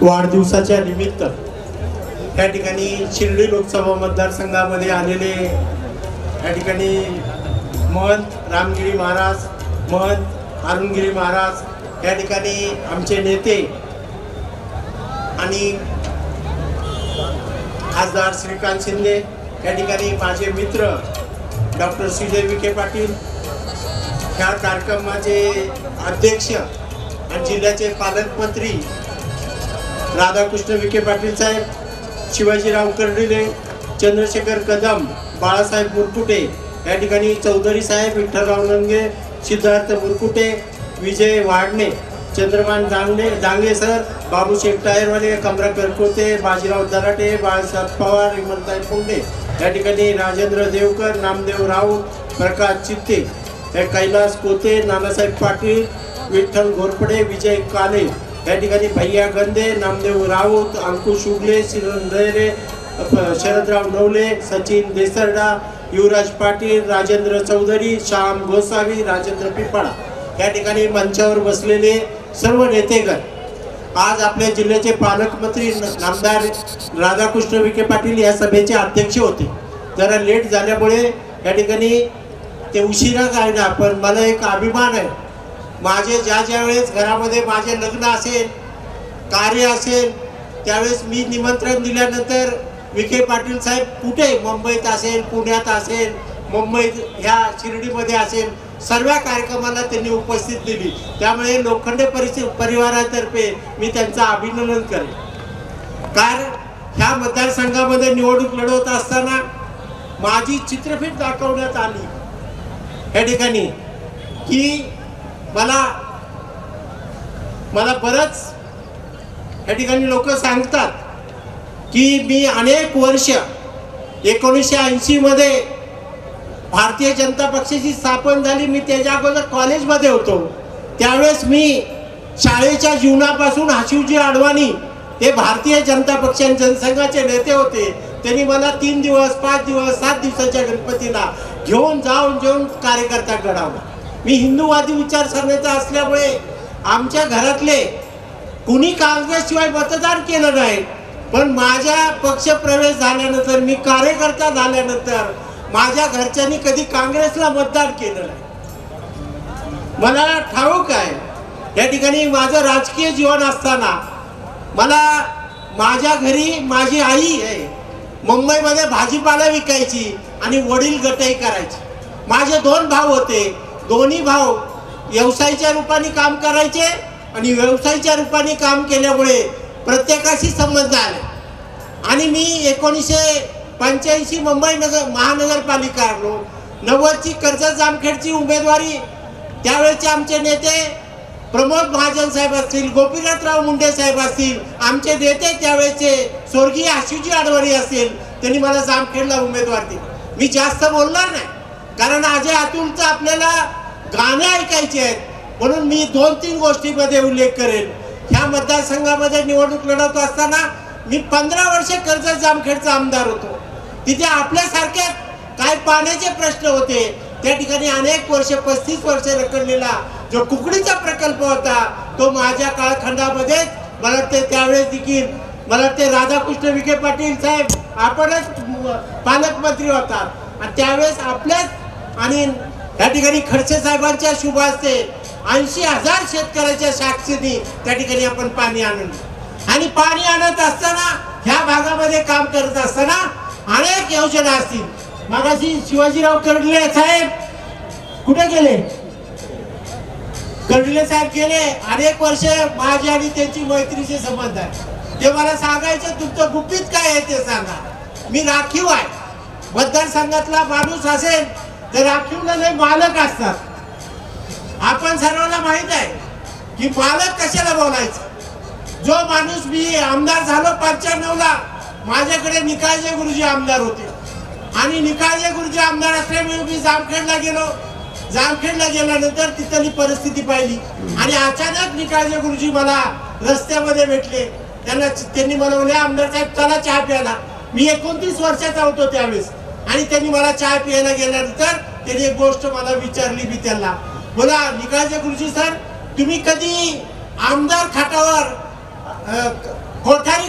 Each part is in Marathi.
वाढदिवसाच्या निमित्त या ठिकाणी शिर्डी लोकसभा मतदारसंघामध्ये आलेले या ठिकाणी महंत रामगिरी महाराज, महंत अरुणगिरी महाराज, या ठिकाणी आमचे नेते आणि खासदार श्रीकांत शिंदे, या ठिकाणी माझे मित्र डॉक्टर श्रीजय विखे पाटील, ह्या कार्यक्रमाचे अध्यक्ष आणि जिल्ह्याचे पालकमंत्री राधाकृष्ण विखे पाटील साहेब, शिवाजीराव कर्डिले, चंद्रशेखर कदम, बाळासाहेब मुरकुटे, या ठिकाणी चौधरी साहेब, विठ्ठलराव नंगे, सिद्धार्थ मुरकुटे, विजय वाडणे, चंद्रमान डांगे सर, बाबू शेख टायरवाले, कमरा करकोते, बाजीराव दराटे, बाळासाहेब पवार, इमलताई पुंडे, या ठिकाणी राजेंद्र देवकर, नामदेव राऊत, प्रकाश चित्ते, कैलास कोते, नानासाहेब पाटील, विठ्ठल घोरपडे, विजय काले, या ठिकाणी भैया गंदे, नामदेव राऊत, अंकुश उगले, सिरंधरे, शरदराव नवले, सचिन देसरडा, युवराज पाटील, राजेंद्र चौधरी, श्याम गोसावी, राजेंद्र पिपाळा, या ठिकाणी मंचावर बसलेले सर्व नेतेगण, आज आपल्या जिल्ह्याचे पालकमंत्री नामदार राधाकृष्ण विखे पाटील या सभेचे अध्यक्ष होते. जरा लेट झाल्यामुळे या ठिकाणी ते उशिरा काढला, पण मला एक अभिमान आहे, माझे ज्या वेळेस घरामध्ये माझे लग्न असेल, कार्य असेल, त्यावेळेस मी निमंत्रण दिल्यानंतर विखे पाटील साहेब कुठे, मुंबईत असेल, पुण्यात असेल, मुंबईत ह्या शिर्डीमध्ये असेल, सर्व कार्यक्रमाला त्यांनी उपस्थित दिली. त्यामुळे लोखंडे परिवारातर्फे मी त्यांचं अभिनंदन करेन. कारण ह्या मतदारसंघामध्ये निवडणूक लढवत असताना माझी चित्रफित दाखवण्यात आली या ठिकाणी की मला बरंच या ठिकाणी लोक सांगतात की मी अनेक वर्ष 1980 मध्ये भारतीय जनता पक्षाची स्थापना झाली. मी त्याच्या अगोदर कॉलेजमध्ये होतो. त्यावेळेस मी शाळेच्या जीवनापासून हशिवजी अडवाणी हे भारतीय जनता पक्ष जनसंघाचे नेते होते. त्यांनी मला 3 दिवस 5 दिवस 7 दिवसाच्या गणपतीला घेऊन जाऊन कार्यकर्ता घडवला. मी हिंदूवादी विचारसरणीचा असल्यामुळे आमच्या घरातले कुणी काँग्रेसशिवाय मतदान केलं नाही. पण माझ्या पक्ष प्रवेश झाल्यानंतर, मी कार्यकर्ता झाल्यानंतर माझ्या घरच्यांनी कधी काँग्रेसला मतदान केलं नाही. मला ठाऊक आहे या ठिकाणी माझं राजकीय जीवन असताना मला माझ्या घरी माझी आई आहे, मुंबईमध्ये भाजीपाला विकायची आणि वडील गटई करायचे. माझे 2 भाऊ होते. दोन्ही भाऊ व्यवसायाच्या रूपाने काम करायचे आणि व्यवसायाच्या रूपाने काम केल्यामुळे प्रत्येकाशी संबंध आले. आणि मी 1985 मुंबई महानगरपालिका आलो. 90ची कर्जत जामखेडची उमेदवारी त्यावेळेचे आमचे नेते प्रमोद महाजन साहेब असतील, गोपीनाथराव मुंडे साहेब असतील, आमचे नेते त्यावेळेचे स्वर्गीय हशिवजी अडवाणी असतील, त्यांनी मला जामखेडला उमेदवार दिली. मी जास्त बोलणार नाही कारण अजय अतुलचं आपल्याला गाणे ऐकायचे आहेत, म्हणून मी 2-3 गोष्टींमध्ये उल्लेख करेन. ह्या मतदारसंघामध्ये निवडणूक लढवत असताना मी 15 वर्ष कर्जत जामखेडचा आमदार होतो. तिथे आपल्यासारख्या काय पाण्याचे प्रश्न होते. त्या ठिकाणी अनेक वर्ष 35 वर्ष रखडलेला जो कुकडीचा प्रकल्प होता तो माझ्या काळखंडामध्ये मला वाटते त्यावेळेस देखील मला वाटते राधाकृष्ण विखे पाटील साहेब आपणच पालकमंत्री होतात आणि त्यावेळेस आपल्याच आणि या ठिकाणी खडसे साहेबांच्या शुभ हस्ते 80,000 शेतकऱ्याच्या साक्षीने त्या ठिकाणी आपण पाणी आणलं. आणि पाणी आणत असताना ह्या भागामध्ये काम करत असताना अनेक योजना असतील. मगाशी शिवाजीराव कर्डिले साहेब कुठे गेले? कर्डिले साहेब गेले. अनेक वर्ष माझी आणि त्यांची मैत्रीचे संबंध आहे. ते मला सांगायचं तुमचं गुपित काय आहे ते सांगा. मी राखीव आहे. मतदारसंघातला माणूस असेल तर राखीवला नाही मालक असतात. आपण सर्वांना माहित आहे की मालक कशाला बोलायचं. जो माणूस मी आमदार झालो 95ला माझ्याकडे निकाळजे गुरुजी आमदार होते आणि निकाळजे गुरुजी आमदार असल्यामुळे मी जामखेडला गेलो. जामखेडला गेल्यानंतर तिथली परिस्थिती पाहिली आणि अचानक निकाळजे गुरुजी मला रस्त्यामध्ये भेटले. त्यांनी मला म्हणले आमदार साहेब चला चहा प्यायला. मी 29 वर्षाचा होतो त्यावेळेस आणि त्यांनी मला चहा प्यायला गेल्यानंतर त्यांनी एक गोष्ट मला विचारली. मी त्यांना बोला निकाळजे गुरुजी सर तुम्ही कधी आमदार खाटावर कोठारी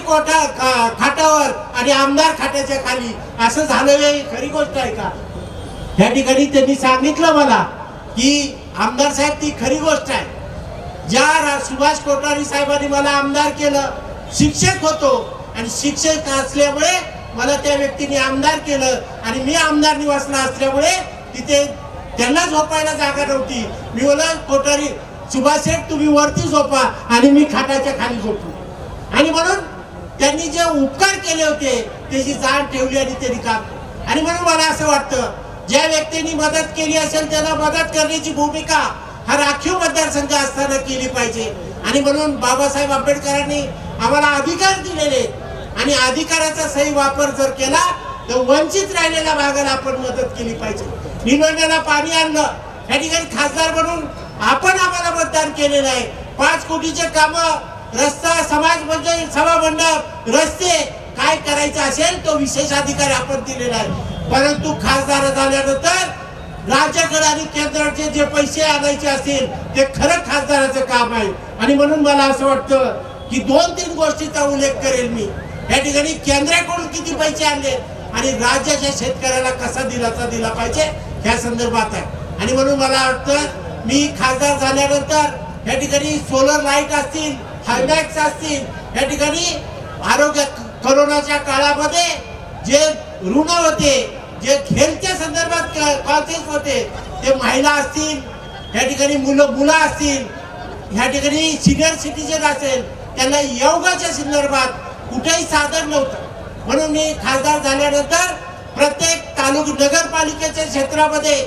खाटावर आणि आमदार खाट्याच्या खाली असं झालं हे खरी गोष्ट आहे का? या ठिकाणी त्यांनी सांगितलं मला की आमदार साहेब ती खरी गोष्ट आहे. ज्या सुभाष कोठारी साहेबांनी मला आमदार केलं, शिक्षक होतो आणि शिक्षक असल्यामुळे मला त्या व्यक्तीने आमदार केलं आणि मी आमदार निवासला असल्यामुळे तिथे त्यांना झोपायला जागा नव्हती. मी बोला कोठारी सुभाष साहेब तुम्ही वरती झोपा आणि मी खाटाच्या खाली झोपलो. आणि म्हणून त्यांनी जे उपकार केले होते त्याची जाण ठेवली आणि त्यांनी काम. आणि म्हणून मला असं वाटतं ज्या व्यक्तींनी मदत केली असेल त्यांना मदत करण्याची भूमिका हा राखीव मतदारसंघ असताना केली पाहिजे. आणि म्हणून बाबासाहेब आंबेडकरांनी आम्हाला अधिकार दिलेले आणि अधिकाराचा सही वापर जर केला तर वंचित राहिलेल्या भागाला आपण मदत केली पाहिजे. निलोंड्याला पाणी आणलं, या ठिकाणी खासदार म्हणून आपण आम्हाला मतदान केलेलं आहे. 5 कोटीचे कामं, रस्ता, समाज मंदिर, सभा मंडप, रस्ते काय करायचं असेल तो विशेष अधिकार आपण दिलेला आहे. परंतु खासदार झाल्यानंतर राज्याकडे आणि केंद्राचे जे पैसे आणायचे असतील ते खरं खासदाराचं काम आहे. आणि म्हणून मला असं वाटतं की 2-3 गोष्टीचा उल्लेख करेल मी. या ठिकाणी केंद्राकडून किती पैसे आणले आणि राज्याच्या शेतकऱ्याला कसा दिलासा दिला पाहिजे ह्या संदर्भात आहे. आणि म्हणून मला वाटतं मी खासदार झाल्यानंतर या ठिकाणी सोलर लाईट असतील, हायमॅक्स असतील, या ठिकाणी आरोग्य कोरोनाच्या काळामध्ये जे ऋण होते, जे हेल्थच्या संदर्भात कॉन्सेस होते, ते महिला असतील, या ठिकाणी मुलं असतील, ह्या ठिकाणी सिनियर सिटीजन असेल, त्यांना योगाच्या संदर्भात कुठेही साधन नव्हतं. म्हणून मी खासदार झाल्यानंतर प्रत्येक नगरपालिकेच्या क्षेत्रामध्ये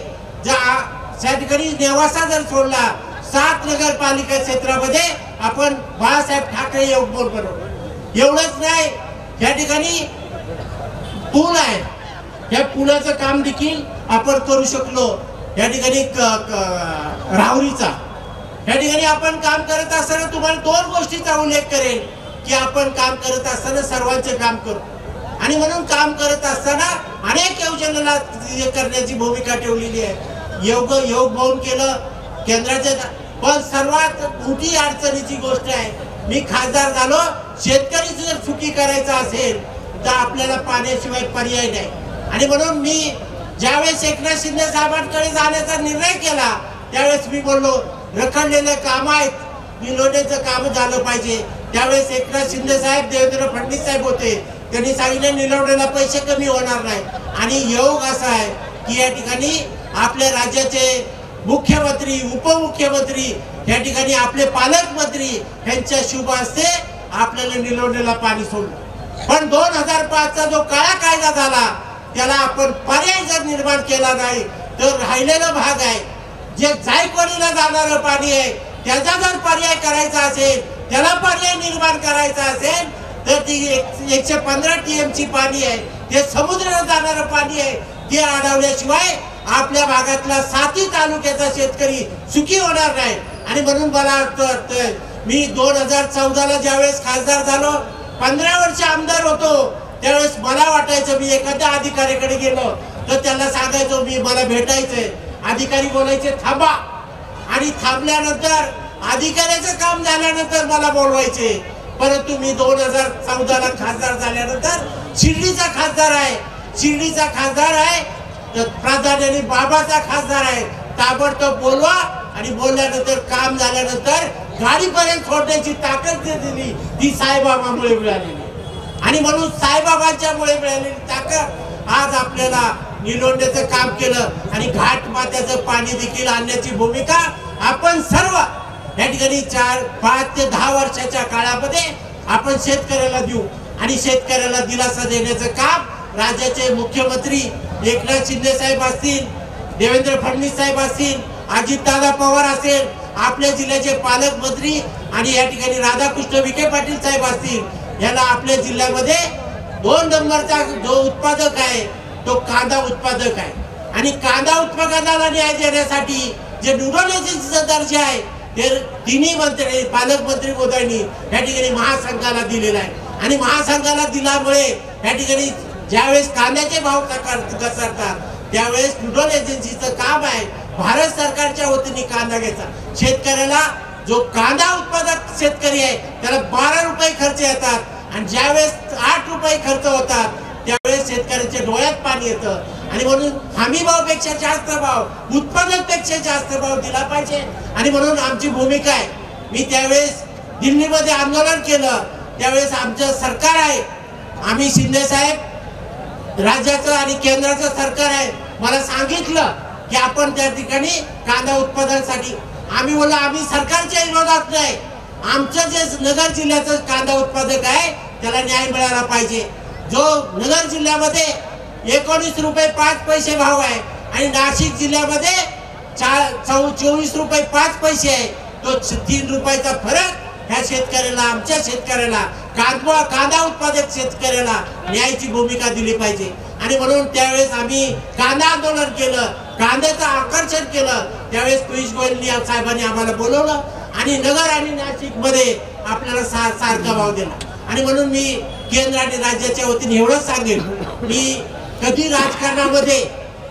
त्या ठिकाणी नेवासा जर सोडला 7 नगरपालिका क्षेत्रामध्ये आपण बाळासाहेब ठाकरे योग बोर्ड बनवलं. एवढंच नाही, या ठिकाणी पूल आहे, या पुलाचं काम देखील आपण करू शकलो. या ठिकाणी राहुरीचा या ठिकाणी आपण काम करत असताना तुम्हाला 2 गोष्टीचा उल्लेख करेल की आपण काम करत असताना सर्वांचे काम करू. आणि म्हणून काम करत असताना अनेक योजनेला करण्याची भूमिका ठेवलेली आहे. योग भाऊन केलं केंद्राचे. पण सर्वात मोठी अडचणीची गोष्ट आहे, मी खासदार झालो, शेतकरी जर सुखी करायचा असेल तर आपल्याला पाण्याशिवाय पर्याय नाही. आणि म्हणून मी ज्यावेळेस एकनाथ शिंदे साहेबांकडे जाण्याचा निर्णय केला त्यावेळेस मी बोललो रखडलेले काम आहेत, निलोंड्याचं काम झालं पाहिजे. त्यावेळेस एकनाथ शिंदे साहेब, देवेंद्र फडणवीस साहेब होते, त्यांनी सांगितलं निलोंड्याला पैसे कमी होणार नाही. आणि योग असा आहे की या ठिकाणी आपल्या राज्याचे मुख्यमंत्री, उपमुख्यमंत्री, या ठिकाणी आपले पालकमंत्री यांच्या शुभ हस्ते आपल्याला निलोंड्याला पाणी सोडलं. पण 2005चा जो काळा कायदा झाला त्याला आपण पर्याय जर निर्माण केला नाही तर राहिलेला भाग आहे जे जायकवाडीला जाणारं पाणी आहे त्याचा जर पर्याय करायचा असेल, त्याला पर्याय निर्माण करायचा असेल तर ती 115 TMC पाणी आहे, ते समुद्राला जाणारं पाणी आहे, ते अडवल्याशिवाय आपल्या भागातला 7ही तालुक्याचा शेतकरी सुखी होणार नाही. आणि म्हणून मला वाटतं मी 2014ला ज्यावेळेस खासदार झालो, 15 वर्ष आमदार होतो, त्यावेळेस मला वाटायचं मी एखाद्या अधिकाऱ्याकडे गेलो तर त्याला सांगायचो मी मला भेटायचंय. अधिकारी बोलायचे थांबा, आणि थांबल्यानंतर अधिकाऱ्याचं काम झाल्यानंतर मला बोलवायचे. परंतु मी 2014ला खासदार झाल्यानंतर शिर्डीचा खासदार आहे तर प्राधान्याने बाबाचा खासदार आहे. ताबडतोब बोलवा आणि बोलल्यानंतर काम झाल्यानंतर गाडीपर्यंत सोडण्याची ताकद दिली ती साईबाबामुळे मिळालेली. आणि म्हणून साईबाबांच्यामुळे मिळालेली ताकद आज आपल्याला निलोंड्याचं काम केलं आणि घाट मात्याचं पाणी देखील आणण्याची भूमिका आपण सर्व या ठिकाणी 5 ते 10 वर्षाच्या काळामध्ये आपण शेतकऱ्याला देऊ. आणि शेतकऱ्याला दिलासा देण्याचं काम राज्याचे मुख्यमंत्री एकनाथ शिंदे साहेब असतील, देवेंद्र फडणवीस साहेब असतील, अजितदादा पवार असेल, आपल्या जिल्ह्याचे पालकमंत्री आणि या ठिकाणी राधाकृष्ण विखे पाटील साहेब असतील, याला आपल्या जिल्ह्यामध्ये 2 नंबरचा जो उत्पादक आहे तो कांदा उत्पादक आहे. आणि कांदा उत्पादनाला न्याय देण्यासाठी जे नोडल एजन्सीचा दर्जा आहे ते तिन्ही मंत्री, पालकमंत्री महोदयांनी या ठिकाणी महासंघाला दिलेला आहे. आणि महासंघाला दिल्यामुळे या ठिकाणी ज्यावेळेस कांद्याचे भाव घसरतात त्यावेळेस नोडल एजन्सीचं काम आहे भारत सरकारच्या वतीने कांदा घ्यायचा. शेतकऱ्याला जो कांदा उत्पादक शेतकरी आहे त्याला 12 रुपये खर्च येतात आणि ज्यावेळेस 8 रुपये खर्च होतात त्यावेळेस शेतकऱ्याच्या डोळ्यात पाणी येतं आणि म्हणून हमी भावापेक्षा जास्त भाव, उत्पादनापेक्षा जास्त भाव दिला पाहिजे. आणि म्हणून आमची भूमिका आहे. मी त्यावेळेस दिल्लीमध्ये आंदोलन केलं, त्यावेळेस आमचं सरकार आहे, आम्ही शिंदे साहेब राज्याचं आणि केंद्राचं सरकार आहे, मला सांगितलं की आपण त्या ठिकाणी कांदा उत्पादनासाठी आम्ही बोललो आम्ही सरकारच्या विरोधात नाही, आमचं जे नगर जिल्ह्याचं कांदा उत्पादक आहे त्याला न्याय मिळाला पाहिजे. जो नगर जिल्ह्यामध्ये 19 रुपये 5 पैसे भाव आहे आणि नाशिक जिल्ह्यामध्ये 24 रुपये 5 पैसे आहे, तो 3 रुपयाचा फरक ह्या शेतकऱ्याला, आमच्या शेतकऱ्याला, कांदा उत्पादक शेतकऱ्याला न्यायाची भूमिका दिली पाहिजे. आणि म्हणून त्यावेळेस आम्ही कांदा आंदोलन केलं, कांद्याचं आकर्षण केलं. त्यावेळेस पियुष गोयल साहेबांनी आम्हाला बोलवलं आणि नगर आणि नाशिक मध्ये आपल्याला सारखा भाव दिला. आणि म्हणून मी केंद्र आणि राज्याच्या वतीने एवढंच सांगेन, मी कधी राजकारणामध्ये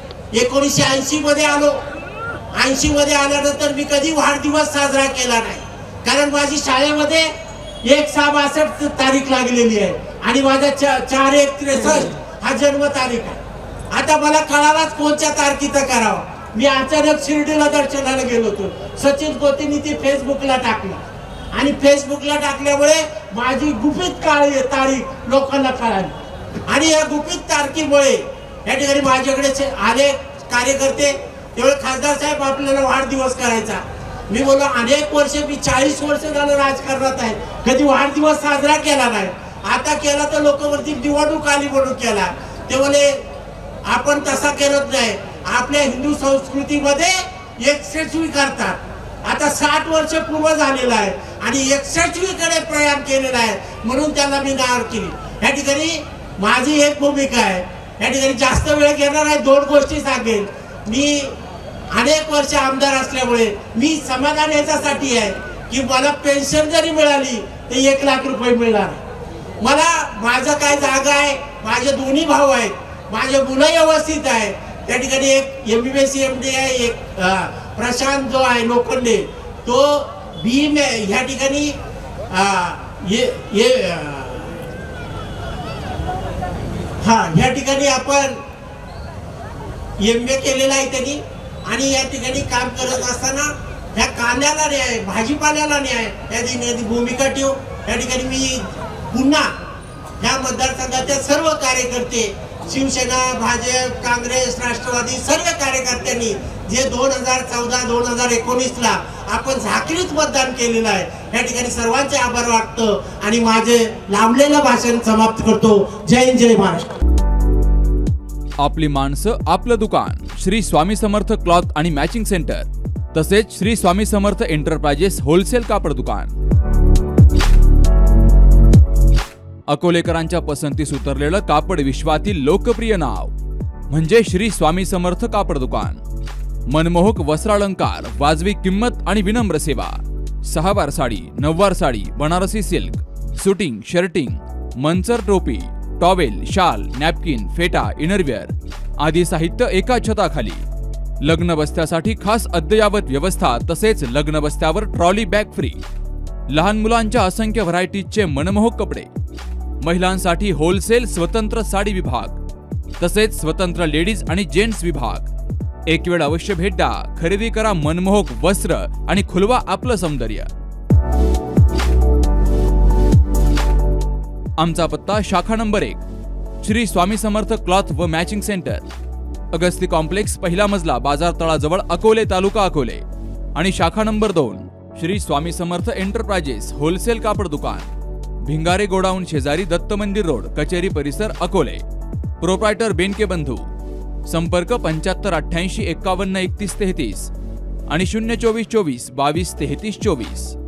1980 मध्ये आलो, 80 मध्ये आल्यानंतर मी कधी वाढदिवस साजरा केला नाही, कारण माझी शाळेमध्ये 1/6/62 तारीख लागलेली आहे आणि माझा 4/1/63 हा जन्म तारीख आहे. आता मला कळालाच कोणत्या तारखेचा करावा. मी अचानक शिर्डीला दर्शनाला गेलो होतो, सचिन कोतींनी ती फेसबुकला टाकलं आणि फेसबुकला टाकल्यामुळे माझी गुपित तारीख लोकांना कळाली आणि या गुपित तारखेमुळे या ठिकाणी माझ्याकडे आले कार्यकर्ते. तेवढे खासदार साहेब आपल्याला वाढदिवस करायचा. मी बोललो अनेक वर्ष, मी 40 वर्ष झालं राजकारणात आहे, कधी वाढदिवस साजरा केला नाही. आता केला तर लोक वरती निवडणूक आली म्हणून केला. ते बोले आपण तसा करत नाही, आपल्या हिंदू संस्कृतीमध्ये 61वी करतात. आता 60 वर्ष पूर्व झालेला आहे आणि 61वी कडे प्रयाण केलेला आहे, म्हणून त्याला मी नाव केली. या ठिकाणी माझी एक भूमिका आहे, या ठिकाणी जास्त वेळ घेणार आहे, 2 गोष्टी सांगेन. मी अनेक वर्ष आमदार असल्यामुळे मी समाधान याच्यासाठी आहे की मला पेन्शन जरी मिळाली तर 1 लाख रुपये मिळणार. मला माझं काय जागा आहे, माझे 2 भाऊ आहेत, माझे मुलं व्यवस्थित आहे. त्या ठिकाणी एक MBBS MD आहे, एक प्रशांत जो आहे लोखंडे, तो BM ह्या ठिकाणी ह्या ठिकाणी आपण MA केलेला आहे त्यांनी. आणि या ठिकाणी काम करत असताना ह्या कांद्याला न्याय, भाजीपाल्याला न्याय याची भूमिका ठेवू. या ठिकाणी मी पुन्हा ह्या मतदारसंघाचे सर्व कार्यकर्ते, शिवसेना, भाजप, काँग्रेस, राष्ट्रवादी सर्व कार्यकर्त्यांनी जे 2014-2019 ला आपण झाकरीत मतदान केलेलं आहे, या ठिकाणी सर्वांचे आभार वाटतो आणि माझे लांबलेलं भाषण समाप्त करतो. जय हिंद, जय महाराष्ट्र. आपली माणसं, आपलं दुकान. श्री स्वामी समर्थ क्लॉथ आणि मॅचिंग सेंटर, तसेच श्री स्वामी समर्थ एंटरप्राइजेस होलसेल कापड दुकान. अकोलेकरांच्या पसंतीस उतरलेलं कापड विश्वातील लोकप्रिय नाव म्हणजे श्री स्वामी समर्थ कापड दुकान. मनमोहक वस्त्रालंकार, वाजवी किंमत आणि विनम्र सेवा. 6 वार साडी, 9 वार sari, Banarasi silk, suiting, shirting, Manchar टोपी, टॉवेल, शाल, नॅपकिन, फेटा, इनरवेअर आदी साहित्य एका छताखाली. लग्न बस्त्यासाठी खास अद्ययावत व्यवस्था, तसेच लग्न बस्त्यावर ट्रॉली बॅग फ्री. लहान मुलांच्या असंख्य व्हरायटीजचे मनमोहक कपडे. महिलांसाठी होलसेल स्वतंत्र साडी विभाग, तसेच स्वतंत्र लेडीज आणि जेंट्स विभाग. एक वेळ अवश्य भेट द्या. खरेदी करा मनमोहक वस्त्र आणि खुलवा आपलं सौंदर्य. आमचा पत्ता शाखा नंबर 1 श्री स्वामी समर्थ क्लॉथ व मॅचिंग सेंटर, अगस्ती कॉम्प्लेक्स, पहिला मजला, बाजार तळाजवळ, अकोले, तालुका अकोले. आणि शाखा number 2 Shri Swami Samarth enterprises wholesale कापड दुकान, भिंगारे गोडाऊन शेजारी, दत्त मंदिर रोड, कचेरी परिसर, अकोले. प्रोप्रायटर बेनके बंधू. संपर्क 75 88 51 31 33 आणि 024 24 22 33 24.